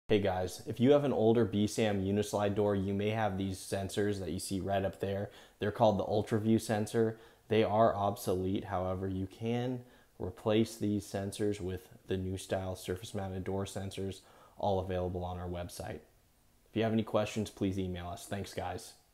Hey guys, if you have an older BSAM unislide door, you may have these sensors that you see right up there. They're called the UltraView sensor. They are obsolete, however, you can replace these sensors with the new style surface mounted door sensors, all available on our website. If you have any questions, please email us. Thanks guys.